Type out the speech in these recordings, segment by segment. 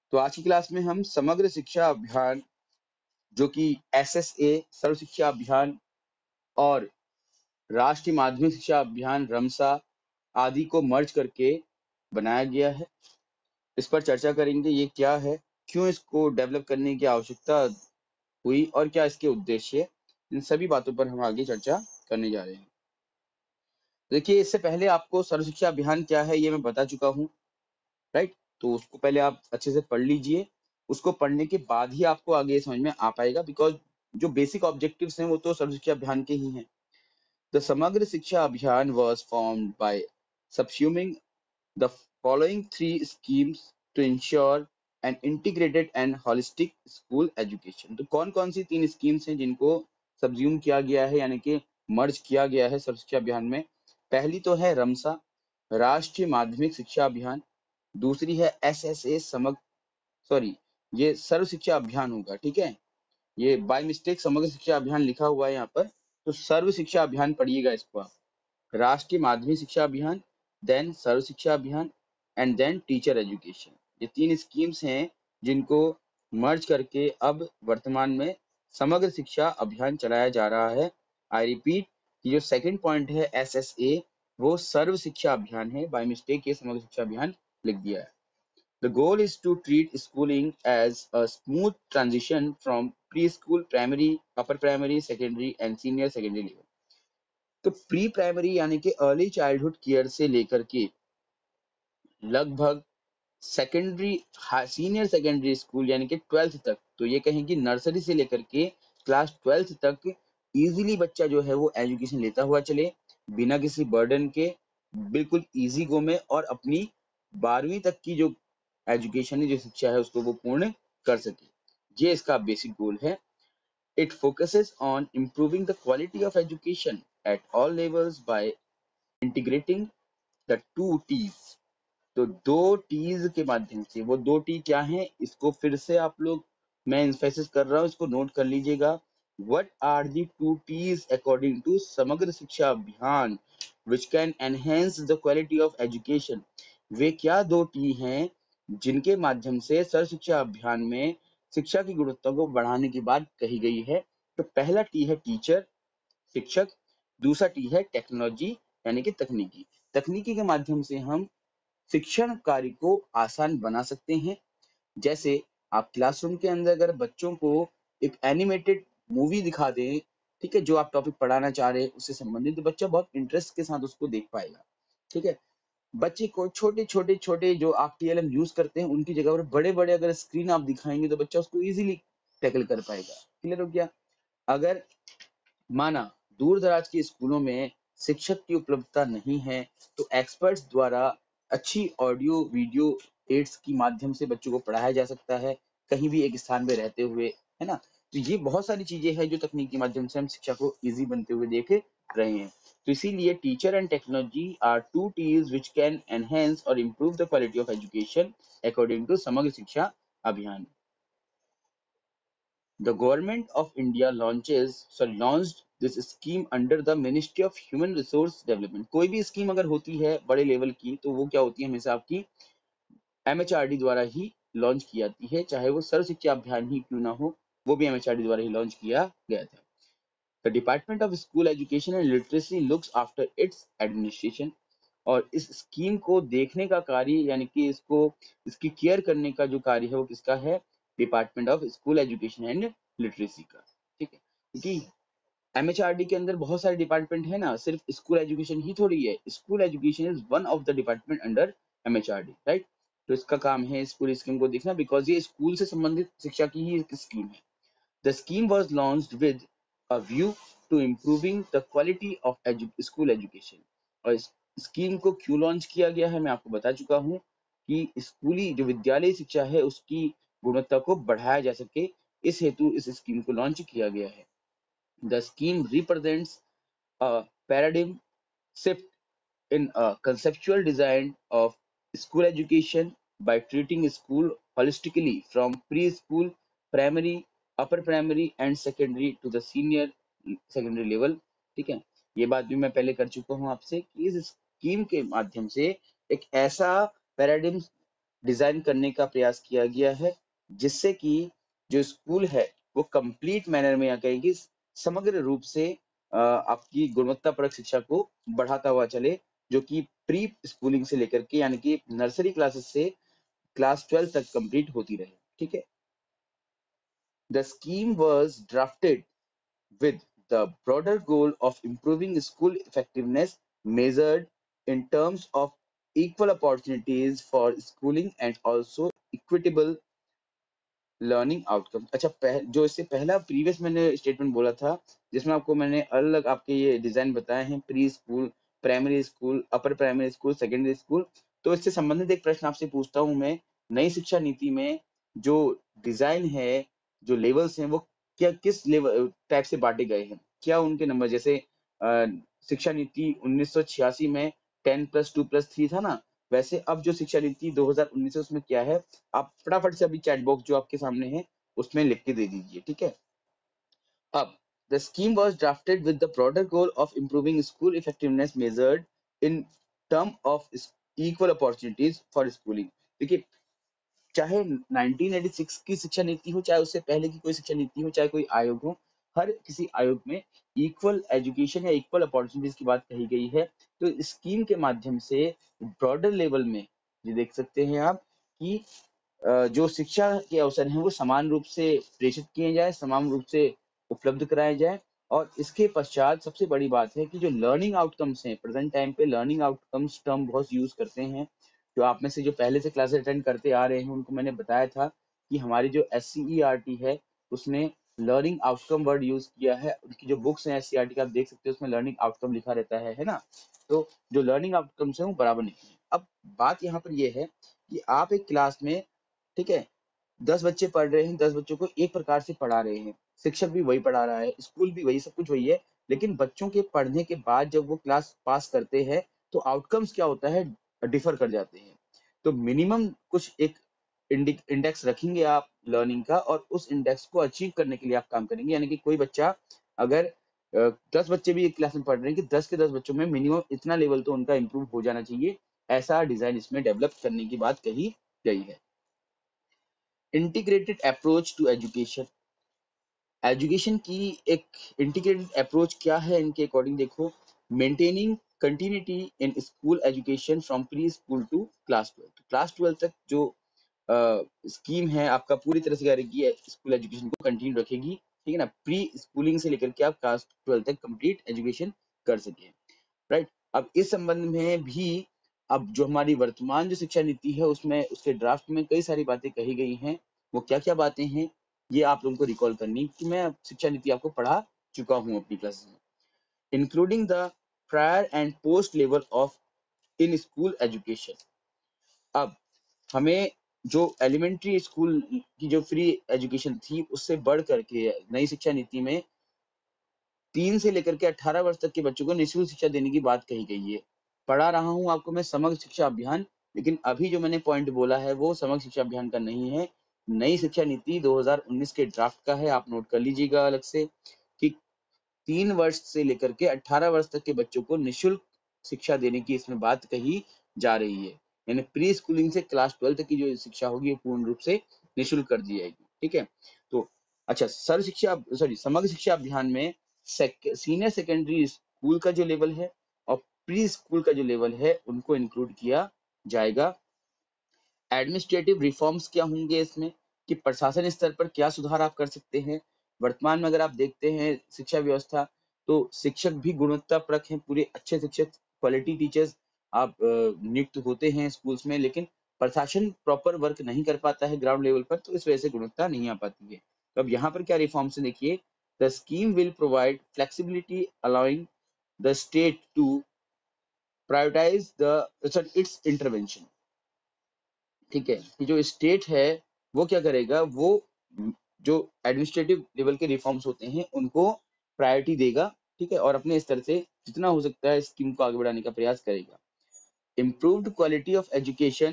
तो आज की क्लास में हम समग्र शिक्षा अभियान जो कि एसएसए सर्व शिक्षा अभियान और राष्ट्रीय माध्यमिक शिक्षा अभियान रमसा आदि को मर्ज करके बनाया गया है। इस पर चर्चा करेंगे, ये क्या है, क्यों इसको डेवलप करने की आवश्यकता हुई और क्या इसके उद्देश्य। इन सभी बातों पर हम आगे चर्चा करने जा रहे हैं। देखिए, इससे पहले आपको सर्व शिक्षा अभियान क्या है ये मैं बता चुका हूँ, राइट। तो उसको पहले आप अच्छे से पढ़ लीजिए। उसको पढ़ने के बाद ही आपको आगे ये समझ में आ पाएगा, बिकॉज जो बेसिक ऑब्जेक्टिव्स हैं वो तो सर्व शिक्षा अभियान के ही हैं। The Samagra Shiksha Abhiyan was formed by subsuming the following three schemes to ensure an integrated and holistic school education. तो कौन कौन सी तीन स्कीम्स हैं जिनको सबज्यूम किया गया है, यानी कि मर्ज किया गया है सर्व शिक्षा अभियान में। पहली तो है रमसा, राष्ट्रीय माध्यमिक शिक्षा अभियान। दूसरी है एसएसए सॉरी, ये सर्व शिक्षा अभियान होगा, ठीक है। ये बाय मिस्टेक समग्र शिक्षा अभियान लिखा हुआ है यहाँ पर, तो सर्व शिक्षा अभियान पढ़िएगा इसको आप। राष्ट्रीय माध्यमिक शिक्षा अभियान, देन सर्व शिक्षा अभियान एंड देन टीचर एजुकेशन। ये तीन स्कीम्स हैं जिनको मर्ज करके अब वर्तमान में समग्र शिक्षा अभियान चलाया जा रहा है। आई रिपीट, जो सेकंड पॉइंट है एसएसए वो सर्व शिक्षा अभियान है, बाय मिस्टेक ये समग्र शिक्षा अभियान लिख दिया है। The goal is to treat schooling as a smooth transition from preschool, primary, upper primary, secondary and senior secondary level. तो प्री प्राइमरी यानी कि अर्ली चाइल्डहुड केयर से लेकर के लगभग सेकेंडरी सीनियर सेकेंडरी स्कूल यानी कि 12th तक, तो ये कहें कि नर्सरी से लेकर के क्लास 12th तक इजीली बच्चा जो है वो एजुकेशन लेता हुआ चले, बिना किसी बर्डन के, बिल्कुल इजी गो में, और अपनी 12वीं तक की जो एजुकेशन है, जो शिक्षा है, उसको वो पूर्ण कर सके। ये इसका बेसिक गोल है। It focuses on improving the quality of education at all levels by integrating the two Ts. तो दो टीज के माध्यम से, वो दो टी क्या हैं इसको फिर से आप लोग, मैं एम्फेसिस कर रहा हूँ, इसको नोट कर लीजिएगा। What are the two Ts according to Samagra Shiksha Abhiyan which can enhance the quality of education. वे क्या दो टी हैं जिनके माध्यम से सर्व शिक्षा अभियान में शिक्षा की गुणवत्ता को बढ़ाने की बात कही गई है। तो पहला टी है टीचर, शिक्षक। दूसरा टी है टेक्नोलॉजी यानी कि तकनीकी। तकनीकी के माध्यम से हम शिक्षण कार्य को आसान बना सकते हैं। जैसे आप क्लासरूम के अंदर अगर बच्चों को एक एनिमेटेड मूवी दिखा दें, ठीक है, जो आप टॉपिक पढ़ाना चाह रहे हैं उससे संबंधित, तो बच्चा बहुत इंटरेस्ट के साथ उसको देख पाएगा, ठीक है। बच्चे को छोटे छोटे छोटे जो आप टीएलएम यूज करते हैं उनकी जगह पर बड़े बड़े अगर स्क्रीन आप दिखाएंगे तो बच्चा उसको इजीली टैकल कर पाएगा। क्लियर हो गया। अगर माना दूर दराज के स्कूलों में शिक्षक की उपलब्धता नहीं है, तो एक्सपर्ट्स द्वारा अच्छी ऑडियो वीडियो एड्स की माध्यम से बच्चों को पढ़ाया जा सकता है, कहीं भी एक स्थान में रहते हुए, है ना। तो ये बहुत सारी चीजें हैं जो तकनीक के माध्यम से हम शिक्षा को इजी बनते हुए देख रहे हैं। तो इसीलिए teacher and technology are two टीज विच कैन एनहेंस और improve the quality of education according to Samagra Shiksha अभियान। The Government of India launched this scheme under the Ministry of Human Resource Development। कोई भी स्कीम अगर होती है बड़े लेवल की तो वो क्या होती है, हमेशा आपकी एमएचआरडी द्वारा ही लॉन्च की जाती है, चाहे वो सर्व शिक्षा अभियान ही क्यों ना हो, वो भी एमएचआरडी द्वारा ही लॉन्च किया गया था। The department of school education and literacy looks after its administration. और इस स्कीम को देखने का कार्य यानी कि इसकी केयर करने का जो कार्य है वो किसका है, department of school education and literacy का, ठीक है। क्योंकि एमएचआरडी के अंदर बहुत सारे डिपार्टमेंट है ना, सिर्फ स्कूल एजुकेशन ही थोड़ी है। School education is one of the department under MHRD, right. तो इसका काम है इस पूरी स्कीम को देखना, बिकॉज ये स्कूल से संबंधित शिक्षा की ही एक स्कीम है। The scheme was launched with a view to improving the quality of school education. और इस स्कीम को क्यों लॉन्च किया गया है मैं आपको बता चुका हूँ, कि स्कूली जो विद्यालय शिक्षा है उसकी गुणवत्ता को बढ़ाया जा सके, इस हेतु इस स्कीम को लॉन्च किया गया है। The scheme represents a paradigm shift in a conceptual design of school education by treating school holistically from preschool, primary, upper primary and secondary to the senior secondary level। ठीक है, ये बात भी मैं पहले कर चुका हूँ आपसे कि इस स्कीम के माध्यम से एक ऐसा पैराडिम डिजाइन करने का प्रयास किया गया है, जिससे कि जो स्कूल है वो कंप्लीट मैनर में या कहेंगे समग्र रूप से आपकी गुणवत्तापरक शिक्षा को बढ़ाता हुआ चले, जो कि प्री स्कूलिंग से लेकर के यानी कि नर्सरी क्लासेस से क्लास 12 तक कंप्लीट होती रहे। ठीक है। The scheme was drafted with the broader goal of improving school effectiveness measured in terms of equal opportunities for schooling and also equitable learning outcome. अच्छा, जो इससे पहला प्रीवियस मैंने स्टेटमेंट बोला था, जिसमें आपको मैंने अलग आपके ये डिजाइन बताए हैं, pre school, primary school, upper primary school, secondary school, तो इससे संबंधित एक प्रश्न आपसे पूछता हूं मैं, नई शिक्षा नीति में जो डिजाइन है, जो लेवल्स हैं, वो क्या किस लेवल टाइप से बांटे गए हैं? क्या उनके नंबर, जैसे शिक्षा नीति 1986 में 10+2+3 था ना, वैसे अब जो शिक्षा नीति 2019 है उसमें क्या है, आप फटाफट से अभी चैट बॉक्स जो आपके सामने है उसमें लिख के दे दीजिए। ठीक है। अब the scheme was drafted with the broader goal of improving school effectiveness measured in term of equal opportunities for schooling. देखिए, चाहे 1986 की शिक्षा नीति हो, चाहे उससे पहले की कोई शिक्षा नीति हो, चाहे कोई आयोग हो, हर किसी आयोग में इक्वल एजुकेशन या इक्वल अपॉर्चुनिटीज की बात कही गई है। तो इस स्कीम के माध्यम से ब्रॉडर लेवल में ये देख सकते हैं आप कि जो शिक्षा के अवसर हैं वो समान रूप से प्रेषित किए जाए, समान रूप से उपलब्ध कराए जाए। और इसके पश्चात सबसे बड़ी बात है कि जो लर्निंग आउटकम्स हैं, प्रेजेंट टाइम पे लर्निंग आउटकम्स टर्म बहुत यूज करते हैं। जो आप में से जो पहले से क्लासेस अटेंड करते आ रहे हैं उनको मैंने बताया था कि हमारी जो SCERT है उसने लर्निंग आउटकम वर्ड यूज किया है। उनकी जो बुक्स हैं SCERT का, आप देख सकते हो उसमें लर्निंग आउटकम लिखा रहता है ना। तो जो लर्निंग आउटकम्स है वो बराबर नहीं है। अब बात यहाँ पर ये है कि आप एक क्लास में, ठीक है, 10 बच्चे पढ़ रहे हैं, 10 बच्चों को एक प्रकार से पढ़ा रहे हैं, शिक्षक भी वही पढ़ा रहा है, स्कूल भी वही, सब कुछ वही है, लेकिन बच्चों के पढ़ने के बाद जब वो क्लास पास करते हैं तो आउटकम्स क्या होता है, डिफर कर जाते हैं। तो मिनिमम कुछ एक इंडेक्स रखेंगे आप लर्निंग का, और उस इंडेक्स को अचीव करने के लिए आप काम करेंगे। यानी कि कोई बच्चा अगर 10 बच्चे भी एक क्लास में पढ़ रहे हैं कि 10 के 10 बच्चों में मिनिमम इतना लेवल तो उनका इंप्रूव हो जाना चाहिए, ऐसा डिजाइन इसमें डेवलप करने की बात कही गई है। Integrated approach to education. Education की एक इंटीग्रेटेड अप्रोच क्या है इनके अकॉर्डिंग, देखो, maintaining continuity in school education from pre school to class 12। Class 12 तक जो स्कीम है आपका पूरी तरह से करेगी, स्कूल एजुकेशन को कंटिन्यू रखेगी। ठीक है ना, प्री स्कूलिंग से लेकर के आप क्लास 12 तक कंप्लीट एजुकेशन कर सके। राइट। अब इस संबंध में भी अब जो हमारी वर्तमान जो शिक्षा नीति है उसमें उसके ड्राफ्ट में कई सारी बातें कही गई हैं। वो क्या क्या बातें हैं ये आप लोगों को रिकॉल करनी, कि मैं शिक्षा नीति आपको पढ़ा चुका हूँ अपनी क्लास में। Including the prior and post level of in school education. अब हमें जो एलिमेंट्री स्कूल की जो फ्री एजुकेशन थी उससे बढ़ करके नई शिक्षा नीति में 3 से लेकर के 18 वर्ष तक के बच्चों को निःशुल्क शिक्षा देने की बात कही गई है। पढ़ा रहा हूँ आपको मैं समग्र शिक्षा अभियान, लेकिन अभी जो मैंने पॉइंट बोला है वो समग्र शिक्षा अभियान का नहीं है, नई शिक्षा नीति 2019 के ड्राफ्ट का है। आप नोट कर लीजिएगा अलग से कि 3 वर्ष से लेकर के 18 वर्ष तक के बच्चों को निःशुल्क शिक्षा देने की इसमें बात कही जा रही है। यानी प्री स्कूलिंग से क्लास 12 तक की जो शिक्षा होगी वो पूर्ण रूप से निःशुल्क कर दी जाएगी। ठीक है। तो अच्छा, सर्व शिक्षा सॉरी समग्र शिक्षा अभियान में सीनियर सेकेंडरी स्कूल का जो लेवल है और प्री स्कूल का जो लेवल है उनको इंक्लूड किया जाएगा। एडमिनिस्ट्रेटिव रिफॉर्म्स क्या होंगे इसमें, कि प्रशासन स्तर पर क्या सुधार आप कर सकते हैं। वर्तमान में अगर आप देखते हैं शिक्षा व्यवस्था, तो शिक्षक भी गुणवत्ता परक हैं, पूरे अच्छे शिक्षक, क्वालिटी टीचर्स आप नियुक्त होते हैं स्कूल्स में, लेकिन प्रशासन प्रॉपर वर्क नहीं कर पाता है ग्राउंड लेवल पर, तो इस वजह से गुणवत्ता नहीं आ पाती है। तो अब यहाँ पर क्या रिफॉर्म्स है, देखिए, the scheme will provide flexibility allowing the state to prioritise the its intervention. ठीक है, कि जो स्टेट है वो क्या करेगा, वो जो एडमिनिस्ट्रेटिव लेवल के रिफॉर्म्स होते हैं उनको प्रायोरिटी देगा। ठीक है, और अपने स्तर से जितना हो सकता है स्कीम को आगे बढ़ाने का प्रयास करेगा। Improved quality of education,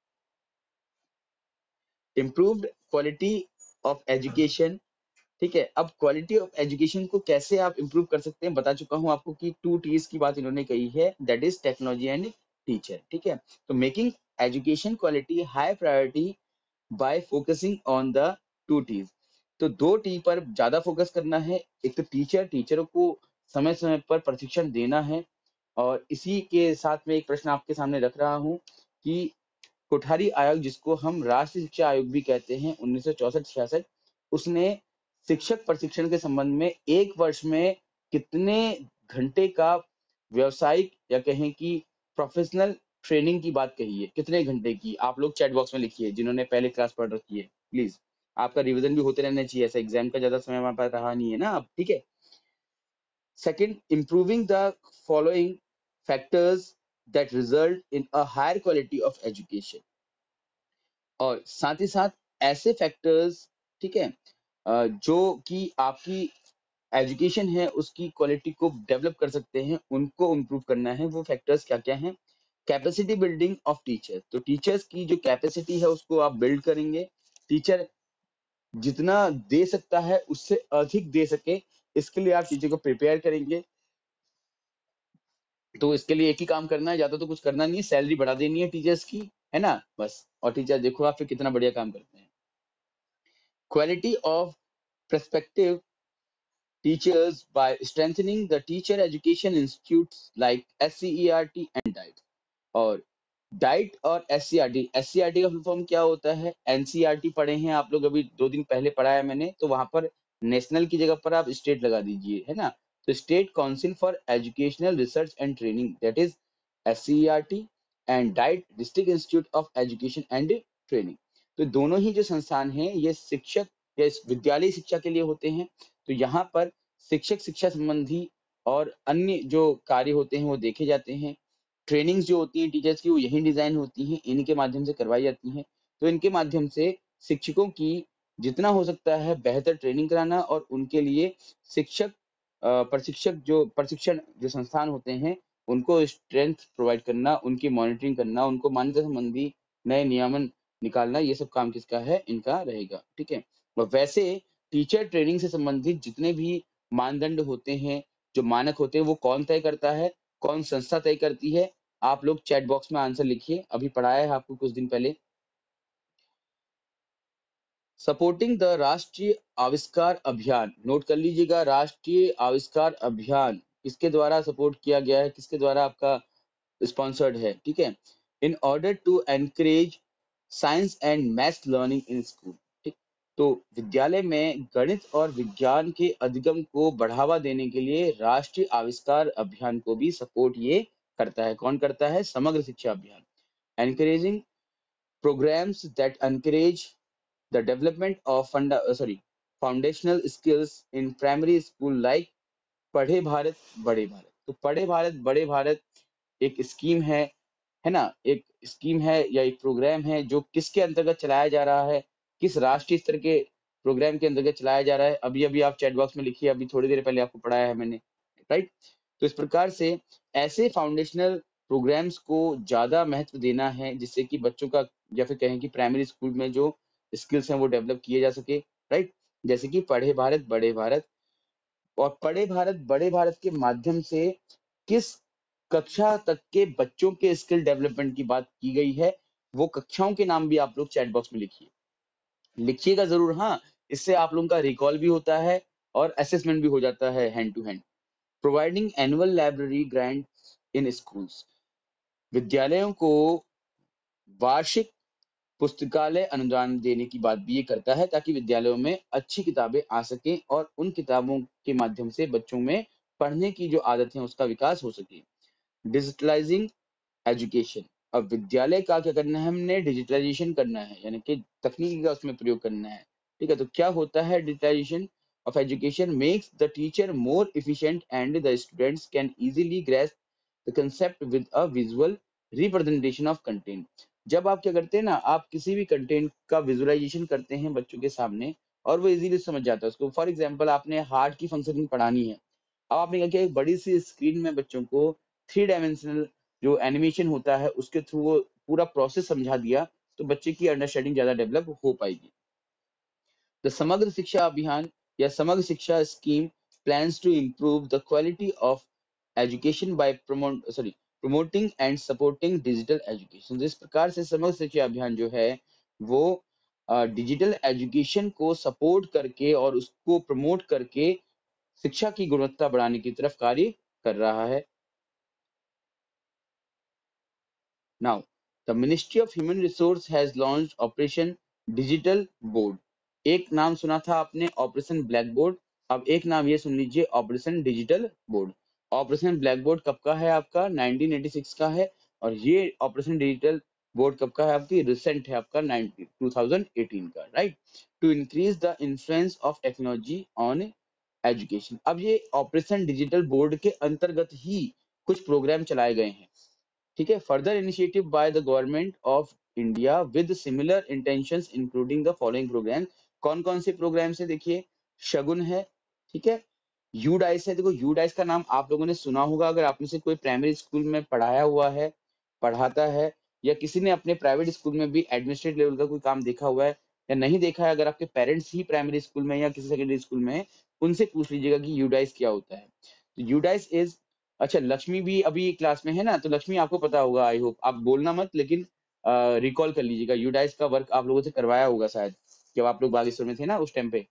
improved quality of education. ठीक है, अब क्वालिटी ऑफ एजुकेशन को कैसे आप इम्प्रूव कर सकते हैं बता चुका हूं आपको कि 2 T's की बात इन्होंने कही है, that is technology and teacher. ठीक है, तो making education quality high priority by focusing on the two T's। तो दो टी पर ज्यादा फोकस करना है। एक तो टीचरों को समय समय पर प्रशिक्षण देना है। और इसी के साथ में एक प्रश्न आपके सामने रख रहा हूं कि कोठारी आयोग, जिसको हम राष्ट्रीय शिक्षा आयोग भी कहते हैं, 1964-66, उसने शिक्षक प्रशिक्षण के संबंध में एक वर्ष में कितने घंटे का व्यावसायिक या कहें कि प्रोफेशनल ट्रेनिंग की बात कही है, कितने घंटे की? आप लोग चैट बॉक्स में लिखिए जिन्होंने पहले क्लास पढ़ रखी है, प्लीज। आपका रिवीजन भी होते रहना चाहिए, ऐसा एग्जाम का ज्यादा समय हमारे पास रहा नहीं है ना अब, ठीक है। Second, improving the following factors that result in a higher quality of education. और साथ ही साथ ऐसे फैक्टर्स, ठीक है, जो कि आपकी एजुकेशन है उसकी क्वालिटी को डेवलप कर सकते हैं, उनको इम्प्रूव करना है। वो फैक्टर्स क्या क्या हैं? कैपेसिटी बिल्डिंग ऑफ टीचर, तो टीचर्स की जो कैपेसिटी है उसको आप बिल्ड करेंगे। टीचर जितना दे सकता है उससे अधिक दे सके, इसके लिए आप टीचर को प्रिपेयर करेंगे। तो इसके लिए एक ही काम करना है, ज्यादा तो कुछ करना नहीं है, सैलरी बढ़ा देनी है टीचर्स की, है ना, बस। और टीचर देखो आप फिर कितना बढ़िया काम करते हैं। Quality of perspective teachers by strengthening the teacher education institutes like SCERT and DIET। और डाइट और एससीईआरटी, एससीईआरटी का फुल फॉर्म क्या होता है? एनसीईआरटी पढ़े हैं आप लोग, अभी 2 दिन पहले पढ़ाया मैंने, तो वहां पर नेशनल की जगह पर आप स्टेट लगा दीजिए, है ना। तो state council for educational research and training, that is SCERT. And DIET, district institute of education and training. तो दोनों ही जो संस्थान हैं ये शिक्षक या विद्यालय शिक्षा के लिए होते हैं। तो यहाँ पर शिक्षक शिक्षा संबंधी और अन्य जो कार्य होते हैं वो देखे जाते हैं। ट्रेनिंग्स जो होती हैं टीचर्स की वो यही डिजाइन होती हैं, इन्हीं के माध्यम से करवाई जाती हैं। तो इनके माध्यम से शिक्षकों की जितना हो सकता है बेहतर ट्रेनिंग कराना और उनके लिए शिक्षक प्रशिक्षण जो संस्थान होते हैं उनको स्ट्रेंथ प्रोवाइड करना, उनकी मॉनिटरिंग करना, उनको मान्यता संबंधी नए नियमन निकालना, ये सब काम किसका है? इनका रहेगा, ठीक है। और वैसे टीचर ट्रेनिंग से संबंधित जितने भी मानदंड होते हैं, जो मानक होते हैं, वो कौन तय करता है? कौन संस्था तय करती है? आप लोग चैट बॉक्स में आंसर लिखिए, अभी पढ़ाया है आपको कुछ दिन पहले। सपोर्टिंग द राष्ट्रीय आविष्कार अभियान, नोट कर लीजिएगा, राष्ट्रीय आविष्कार अभियान किसके द्वारा सपोर्ट किया गया है, किसके द्वारा आपका स्पॉन्सर्ड है, ठीक है। In order to encourage science and maths learning in school, ठीक। तो विद्यालय में गणित और विज्ञान के अधिगम को बढ़ावा देने के लिए राष्ट्रीय आविष्कार अभियान को भी सपोर्ट ये करता है। कौन करता है? Samagra Shiksha Abhiyan. Encouraging programs that encourage the development of foundational skills in primary school like पढ़े भारत बड़े भारत। तो पढ़े भारत बड़े भारत एक स्कीम है ना, एक स्कीम है या एक प्रोग्राम है जो किसके अंतर्गत चलाया जा रहा है? किस राष्ट्रीय स्तर के प्रोग्राम के अंतर्गत चलाया जा रहा है? अभी अभी आप चैट बॉक्स में लिखिए, अभी थोड़ी देर पहले आपको पढ़ाया है मैंने, राइट। तो इस प्रकार से ऐसे फाउंडेशनल प्रोग्राम्स को ज्यादा महत्व देना है जिससे कि बच्चों का या फिर कहें कि प्राइमरी स्कूल में जो स्किल्स हैं वो डेवलप किए जा सके, राइट। जैसे कि पढ़े भारत बड़े भारत। और पढ़े भारत बड़े भारत के माध्यम से किस कक्षा तक के बच्चों के स्किल डेवलपमेंट की बात की गई है, वो कक्षाओं के नाम भी आप लोग चैट बॉक्स में लिखिए, लिखिएगा जरूर, हाँ। इससे आप लोगों का रिकॉल भी होता है और असेसमेंट भी हो जाता है hand to hand. Providing annual library grant in schools, विद्यालयों को वार्षिक पुस्तकालय अनुदान देने की बात भी ये करता है ताकि विद्यालयों में अच्छी किताबें आ सकें और उन किताबों के माध्यम से बच्चों में पढ़ने की जो आदत है उसका विकास हो सके। डिजिटलाइजिंग एजुकेशन, अब विद्यालय का क्या करना है? हमने डिजिटलाइजेशन करना है, यानी कि तकनीकी का उसमें प्रयोग करना है, ठीक है। तो क्या होता है digitalisation of education? Makes the teacher more efficient and the students can easily grasp the concept with a visual representation of content. जब आप क्या करते हैं ना, आप किसी भी कंटेंट का विजुअलाइजेशन करते हैं बच्चों के सामने और वो इजीली समझ जाता है उसको। फॉर एग्जांपल आपने हार्ट की फंक्शनिंग पढ़ानी है, अब आपने क्या किया, एक बड़ी सी स्क्रीन में बच्चों को 3 डायमेंशनल जो एनिमेशन होता है उसके थ्रू वो पूरा प्रोसेस समझा दिया, तो बच्चे की अंडरस्टैंडिंग ज्यादा डेवलप हो पाएगी। द समग्र शिक्षा अभियान या Samagra Shiksha scheme plans to improve the quality of education by promoting and supporting digital education. इस प्रकार से समग्र शिक्षा अभियान जो है वो डिजिटल एजुकेशन को सपोर्ट करके और उसको प्रमोट करके शिक्षा की गुणवत्ता बढ़ाने की तरफ कार्य कर रहा है। Now, the Ministry of Human Resource has launched Operation Digital Board। एक नाम सुना था आपने ऑपरेशन ब्लैक बोर्ड, अब एक नाम ये सुन लीजिए operation digital board. Operation blackboard कब का है आपका? 1986 का है, और ये ऑपरेशन डिजिटल बोर्ड कब का है आपकी? रिसेंट है आपका 2018 का, right. To increase the influence of technology on education. अब ये ऑपरेशन डिजिटल बोर्ड के अंतर्गत ही कुछ प्रोग्राम चलाए गए हैं, ठीक है। Further initiative by the government of India with similar intentions including the following programme. कौन कौन से प्रोग्राम से? देखिए, शगुन है, ठीक है, यूडाइस है। देखो, यूडाइस का नाम आप लोगों ने सुना होगा, अगर आप में से कोई प्राइमरी स्कूल में पढ़ाया हुआ है, पढ़ाता है, या किसी ने अपने प्राइवेट स्कूल में भी एडमिनिस्ट्रेटिव लेवल का कोई काम देखा हुआ है या नहीं देखा है, अगर आपके पेरेंट्स ही प्राइमरी स्कूल में या किसी सेकेंडरी स्कूल में है, उनसे पूछ लीजिएगा कि यूडाइस क्या होता है। तो यूडाइस इज, अच्छा, लक्ष्मी भी अभी क्लास में है ना, तो लक्ष्मी आपको पता होगा, आई होप। आप बोलना मत, लेकिन रिकॉल कर लीजिएगा, यूडाइस का वर्क आप लोगों से करवाया होगा शायद, जब आप लोग बागेश्वर में थे ना उस टाइम पे।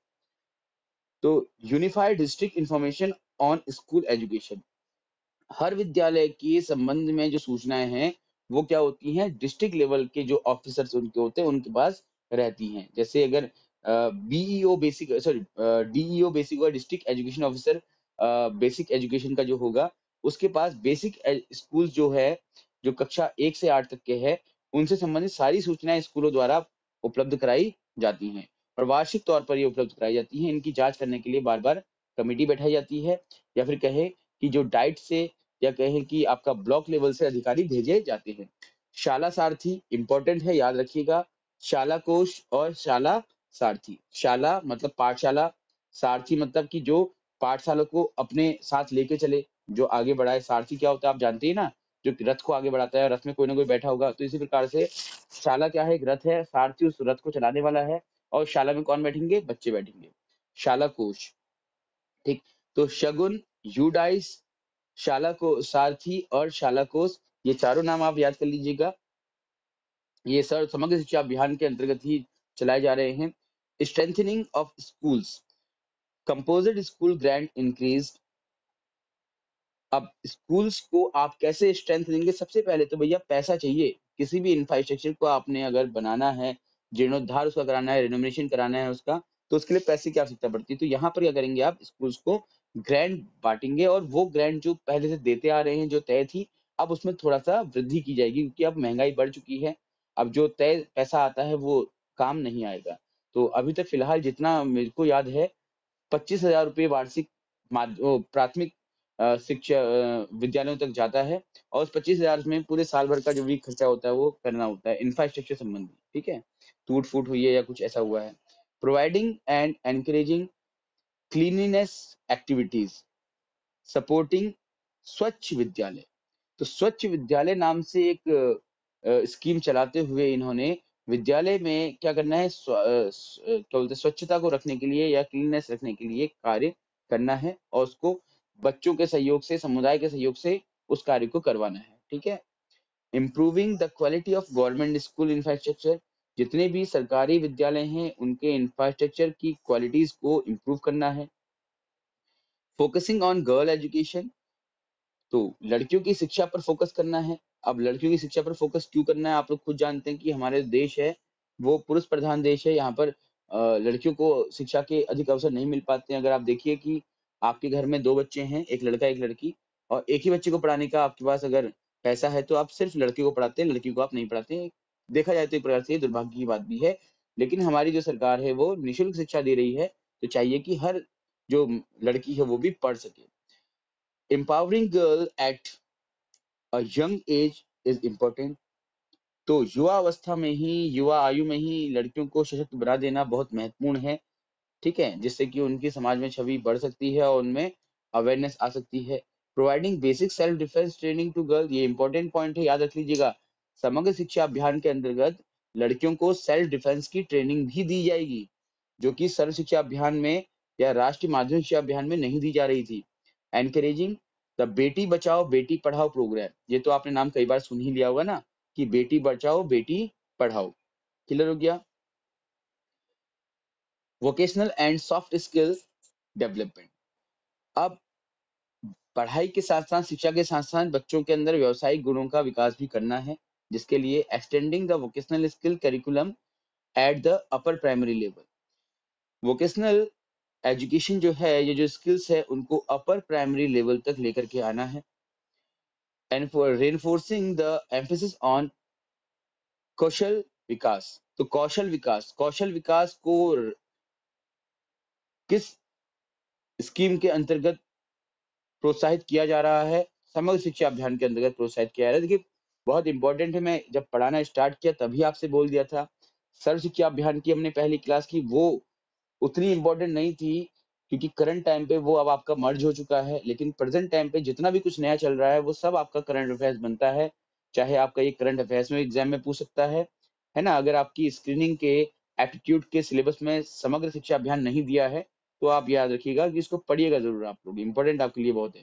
तो unified district information on school education, हर विद्यालय के संबंध में जो सूचनाएं हैं वो क्या होती हैं? डिस्ट्रिक्ट लेवल के जो ऑफिसर्स उनके होते हैं उनके पास रहती हैं। जैसे अगर BEO basic, sorry, DEO basic और district education officer basic education का जो होगा, उसके पास बेसिक स्कूल जो है, जो कक्षा 1 से 8 तक के है, उनसे संबंधित सारी सूचनाएं स्कूलों द्वारा उपलब्ध कराई जाती हैं, और वार्षिक तौर पर ये उपलब्ध कराई जाती हैं। इनकी जांच करने के लिए बार बार कमेटी बैठाई जाती है, या फिर कहे कि जो डाइट से, या कहें कि आपका ब्लॉक लेवल से अधिकारी भेजे जाते हैं। शाला सारथी इंपॉर्टेंट है, याद रखिएगा। शाला कोश और शाला सारथी, शाला मतलब पाठशाला, सारथी मतलब कि जो पाठशाला को अपने साथ लेके चले, जो आगे बढ़ाए। सारथी क्या होता है आप जानते हैं ना, जो रथ को आगे बढ़ाता है, रथ में कोई ना कोई बैठा होगा। तो इसी प्रकार से शाला क्या है? एक रथ है, सारथी उस रथ को चलाने वाला है, और शाला में कौन बैठेंगे? बच्चे बैठेंगे। शाला कोश, ठीक। तो शगुन, यूडाइस, शाला को सारथी और शाला कोष, ये चारों नाम आप याद कर लीजिएगा। ये सर समग्र शिक्षा अभियान के अंतर्गत ही चलाए जा रहे हैं। Strengthening of schools, composite school grant increase. अब स्कूल्स को आप कैसे स्ट्रेंथ देंगे? सबसे पहले तो भैया पैसा चाहिए। किसी भी इंफ्रास्ट्रक्चर को आपने अगर बनाना है, जीर्णोद्धार उसका कराना है, रेनोवेशन कराना है उसका, तो उसके लिए पैसे की आवश्यकता पड़ती है। तो यहाँ पर क्या करेंगे आप? स्कूल्स को ग्रांट बांटेंगे, और वो ग्रांट जो पहले से देते आ रहे हैं, जो तय थी, अब उसमें थोड़ा सा वृद्धि की जाएगी, क्योंकि अब महंगाई बढ़ चुकी है। अब जो तय पैसा आता है वो काम नहीं आएगा। तो अभी तक फिलहाल जितना मेरे को याद है, 25,000 रुपये वार्षिक प्राथमिक शिक्षा विद्यालयों तक जाता है, और उस 25,000 में पूरे साल भर का जो भी खर्चा होता है वो करना होता है, इंफ्रास्ट्रक्चर संबंधी, ठीक है। टूट फूट हुई है या कुछ ऐसा हुआ है। Providing and encouraging cleanliness activities, supporting Swachh Vidyalaya. तो स्वच्छ विद्यालय नाम से एक स्कीम चलाते हुए इन्होंने विद्यालय में क्या करना है? क्या बोलते हैं, स्वच्छता को रखने के लिए या क्लीननेस रखने के लिए कार्य करना है, और उसको बच्चों के सहयोग से, समुदाय के सहयोग से उस कार्य को करवाना है, ठीक है। Improving the quality of government school infrastructure, जितने भी सरकारी विद्यालय हैं उनके इंफ्रास्ट्रक्चर की क्वालिटीज को इम्प्रूव करना है। फोकसिंग ऑन गर्ल एजुकेशन, तो लड़कियों की शिक्षा पर फोकस करना है। अब लड़कियों की शिक्षा पर फोकस क्यों करना है? आप लोग खुद जानते हैं कि हमारे देश है वो पुरुष प्रधान देश है। यहाँ पर लड़कियों को शिक्षा के अधिक अवसर नहीं मिल पाते हैं। अगर आप देखिए कि आपके घर में 2 बच्चे हैं, एक लड़का एक लड़की, और एक ही बच्चे को पढ़ाने का आपके पास अगर पैसा है, तो आप सिर्फ लड़के को पढ़ाते हैं, लड़की को आप नहीं पढ़ाते हैं। देखा जाए तो एक प्रकार से ये दुर्भाग्य की बात भी है। लेकिन हमारी जो सरकार है वो निःशुल्क शिक्षा दे रही है, तो चाहिए कि हर जो लड़की है वो भी पढ़ सके। Empowering girl at a young age is important, तो युवा अवस्था में ही, युवा आयु में ही लड़कियों को सशक्त बना देना बहुत महत्वपूर्ण है, ठीक है, जिससे कि उनकी समाज में छवि बढ़ सकती है और उनमें अवेयरनेस आ सकती है। Providing basic self defence training to girl, ये इंपॉर्टेंट पॉइंट है, याद रख लीजिएगा। समग्र शिक्षा अभियान के अंतर्गत लड़कियों को सेल्फ डिफेंस की ट्रेनिंग भी दी जाएगी, जो कि सर्व शिक्षा अभियान में या राष्ट्रीय माध्यमिक शिक्षा अभियान में नहीं दी जा रही थी। Encouraging the Beti Bachao Beti Padhao programme, ये तो आपने नाम कई बार सुन ही लिया होगा ना कि बेटी बचाओ बेटी पढ़ाओ। क्लियर हो गया। Vocational and soft skill development, अब पढ़ाई के साथ साथ, शिक्षा के साथ साथ बच्चों के अंदर व्यावसायिक गुणों का विकास भी करना है, जिसके लिए extending the vocational skill curriculum at the upper primary level. Vocational education जो है, ये जो स्किल्स है उनको अपर प्राइमरी लेवल तक लेकर के आना है। And for reinforcing the emphasis on कौशल विकास, तो कौशल विकास को किस स्कीम के अंतर्गत प्रोत्साहित किया जा रहा है? समग्र शिक्षा अभियान के अंतर्गत प्रोत्साहित किया जा रहा है। देखिए बहुत इंपॉर्टेंट है, मैं जब पढ़ाना स्टार्ट किया तभी आपसे बोल दिया था, सर्व शिक्षा अभियान की हमने पहली क्लास की, वो उतनी इंपॉर्टेंट नहीं थी क्योंकि करंट टाइम पे वो अब आपका मर्ज हो चुका है, लेकिन प्रेजेंट टाइम पे जितना भी कुछ नया चल रहा है वो सब आपका करंट अफेयर्स बनता है। चाहे आपका ये करंट अफेयर्स में एग्जाम में पूछ सकता है ना। अगर आपकी स्क्रीनिंग के एप्टीट्यूड के सिलेबस में समग्र शिक्षा अभियान नहीं दिया है तो आप याद रखिएगा कि इसको पढ़िएगा जरूर, आप लोग इंपॉर्टेंट आपके लिए बहुत है।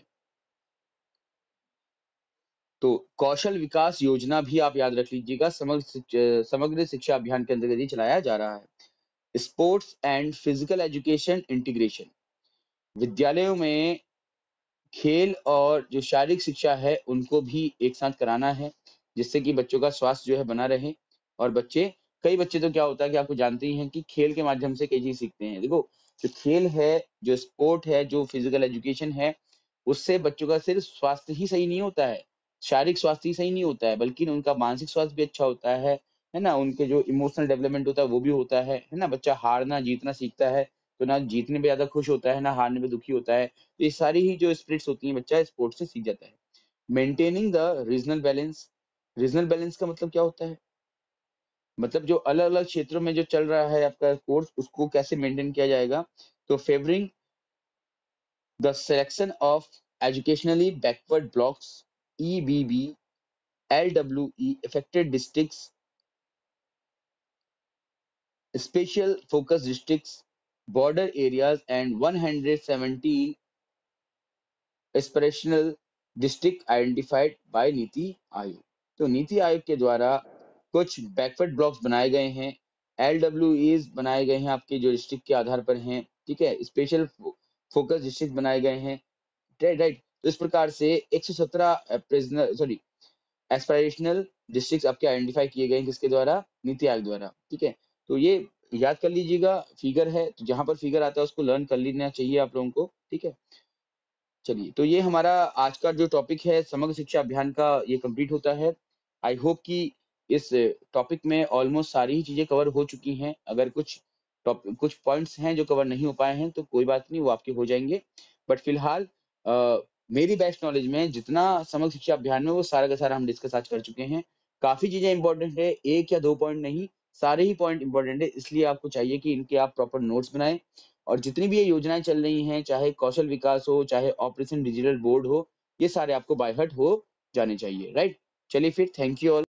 तो कौशल विकास योजना भी आप याद रख लीजिएगा, समग्र शिक्षा अभियान के अंतर्गत ही चलाया जा रहा है। Sports and physical education integration, विद्यालयों में खेल और जो शारीरिक शिक्षा है उनको भी एक साथ कराना है, जिससे कि बच्चों का स्वास्थ्य जो है बना रहे। और कई बच्चे तो क्या होता है कि आपको जानते ही हैं कि खेल के माध्यम से कई चीज सीखते हैं। देखो जो खेल है, जो स्पोर्ट है, जो फिजिकल एजुकेशन है, उससे बच्चों का सिर्फ स्वास्थ्य ही सही नहीं होता है, शारीरिक स्वास्थ्य ही सही नहीं होता है, बल्कि उनका मानसिक स्वास्थ्य भी अच्छा होता है ना। उनके जो इमोशनल डेवलपमेंट होता है वो भी होता है ना। बच्चा हारना जीतना सीखता है, तो ना जीतने में ज्यादा खुश होता है, ना हारने में दुखी होता है। तो ये सारी ही जो स्पिरिट्स होती हैं बच्चा स्पोर्ट्स से सीख जाता है। Maintaining the regional balance, regional balance का मतलब क्या होता है? मतलब जो अलग अलग क्षेत्रों में जो चल रहा है आपका कोर्स, उसको कैसे मेंटेन किया जाएगा। तो favouring the selection of educationally backward blocks, EBB, LWE affected districts, special focus districts, border areas and 117 aspirational district identified by NITI Aayog. तो नीति आयोग के द्वारा कुछ बैकवर्ड ब्लॉक्स बनाए गए हैं, LWEs बनाए गए हैं आपके जो डिस्ट्रिक्ट के आधार पर हैं, ठीक है। स्पेशल फोकस डिस्ट्रिक्ट बनाए गए हैं, राइट राइट। तो इस प्रकार से 117 सॉरी एस्पिरेशनल डिस्ट्रिक्ट आपके आइडेंटिफाई किए गए हैं, किसके द्वारा? नीति आयोग द्वारा, ठीक है। तो ये याद कर लीजिएगा, फिगर है तो जहां पर फिगर आता है उसको लर्न कर लेना चाहिए आप लोगों को, ठीक है। चलिए, तो ये हमारा आज का जो टॉपिक है समग्र शिक्षा अभियान का, ये कंप्लीट होता है। आई होप कि इस टॉपिक में ऑलमोस्ट सारी ही चीजें कवर हो चुकी हैं। अगर कुछ पॉइंट्स हैं जो कवर नहीं हो पाए हैं तो कोई बात नहीं, वो आपके हो जाएंगे। बट फिलहाल मेरी बेस्ट नॉलेज में जितना समग्र शिक्षा अभियान में वो सारा का सारा हम डिस्कस आज कर चुके हैं। काफी चीजें इंपॉर्टेंट है, एक या दो पॉइंट नहीं, सारे ही पॉइंट इंपॉर्टेंट है। इसलिए आपको चाहिए कि इनके आप प्रॉपर नोट्स बनाएं, और जितनी भी ये योजनाएं चल रही हैं, चाहे कौशल विकास हो, चाहे ऑपरेशन डिजिटल बोर्ड हो, ये सारे आपको बाय हार्ट हो जाने चाहिए, राइट। चलिए फिर, थैंक यू ऑल।